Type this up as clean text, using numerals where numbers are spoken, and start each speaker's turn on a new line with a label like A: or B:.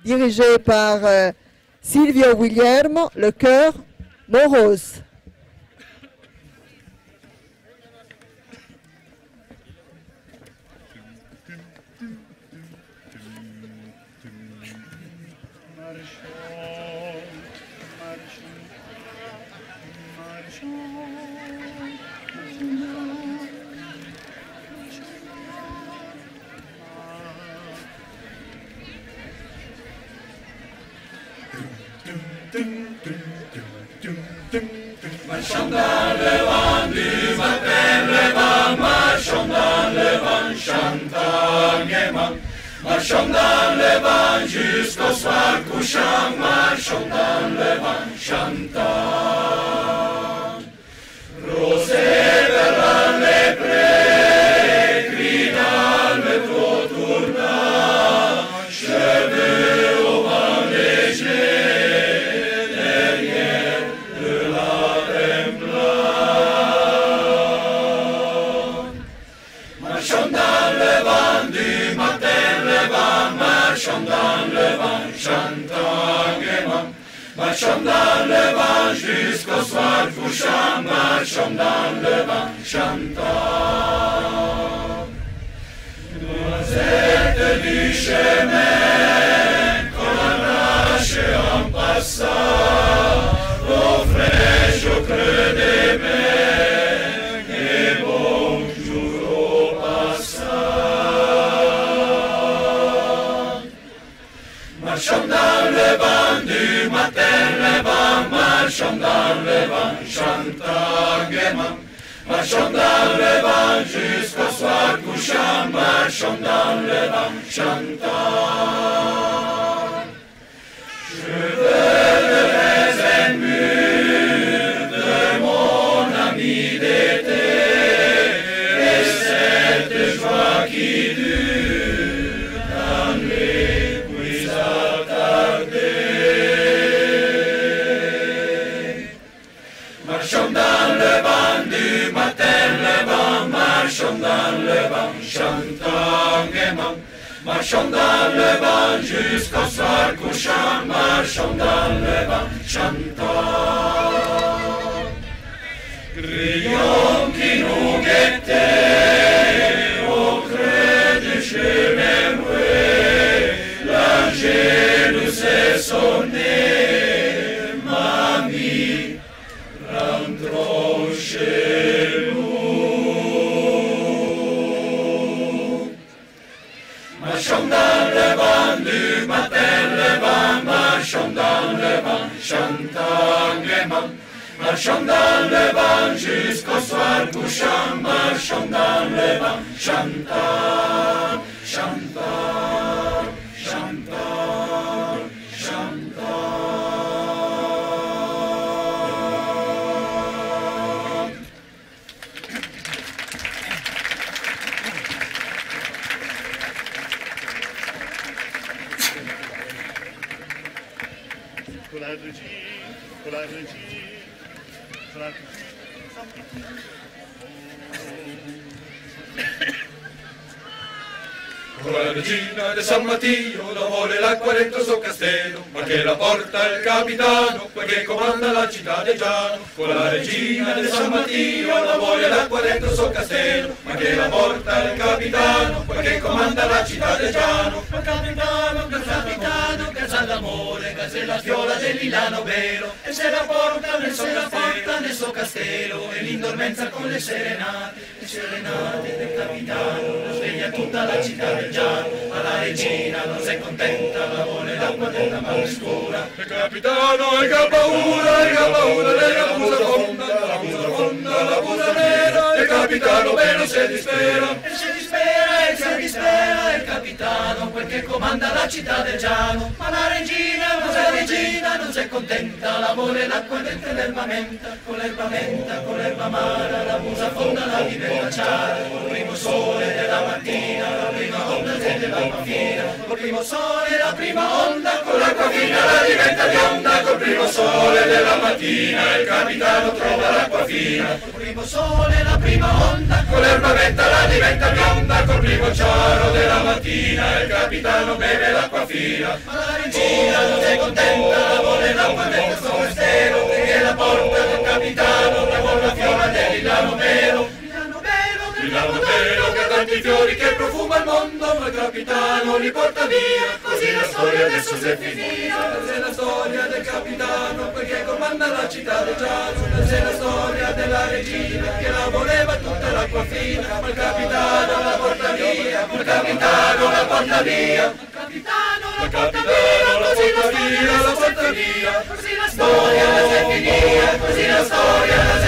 A: dirigé par Silvio Guillermo, le chœur Morose.
B: Marchons dans le vent du matin, le vent, marchons dans le vent, chantant gaiement. Marchons dans le vent jusqu'au soir couchant, marchons dans le vent, chantant. Rosée vers les prés, cris dans le trot tournant, cheveux au vent léger. Marchons dans le vent, chantant gaiement. Marchons dans le vent jusqu'au soir couchant, marchons dans le vent, chantant. Noisettes du chemin qu'on arrache en passant, eau fraîche au creux des mains, et bonjour au passant. Marchons dans le vent du matin, le vent, marchons dans le vent, chantant gaiement. Marchons dans le vent jusqu'au soir couchant, marchons dans le vent, chantant. Cheveux de raisin mûr de mon ami d'été, et cette joie qui dure dans les nuits attardées. Marchons dans le vent du matin, le vent, marchons dans le vent, chantant gaiement. Marchons dans le vent jusqu'au soir couchant, marchons dans le vent, chantant. Grillons qui nous guettaient au creux du chemin roué, l'Angélus est sonné, mamie, rentrons chez nous. Marchons dans le vent du matin, le vent, marchons dans le vent, chantant gaiement. Marchons dans le vent jusqu'au soir couchant, marchons dans le vent, chantant, chantant, chantant, chantant. Con la regina de San Matteo la vuole l'acqua dentro suo castello, ma che la porta il capitano, quel che comanda la città di Giano. Con la regina de San Matteo la vuole l'acqua dentro suo castello, ma che la porta il capitano, quel che comanda la città di Giano. Il capitano, che sa l'amore, che se la fiola del Milano vero, e se la porta nel suo castello, e l'indormenza con le serenate del capitano, la sveglia tutta la città del Giano. Ma la regina non si è contenta, la vuole l'acqua della mare scura. Il capitano è che ha paura della busa fonda, la busa nera. Il capitano vero si dispera, e si dispera il capitano, quel che comanda la città del Giano. Ma la regina non si è contenta, la vuole l'acqua dentro l'erba menta, con l'erba amara, la busa fonda la diventa ciara. Col primo sole della mattina, la prima onda dell'acqua fina. Col primo sole la prima onda, con l'acqua fina la diventa bionda. Col primo sole della mattina il capitano trova l'acqua fina. Col primo sole la prima onda, con l'erba menta la diventa bionda. Col primo cielo faro della mattina il capitano beve l'acqua fina, ma la regina non è contenta, la vuole l'acqua del suo castello, perché la porta del capitano la buona fiora del Milano Vero. Milano Vero che ha tanti fiori che profuma il mondo, ma il capitano li porta via, così la storia adesso si è finita. Questa è la storia del capitano, perché comanda la città del Giano. Questa è la storia della regina, che la voleva tutta l'acqua fina, ma il capitano la porta via, il capitano la porta via. Il capitano la porta via, la porta via, così la storia si è finita, così la storia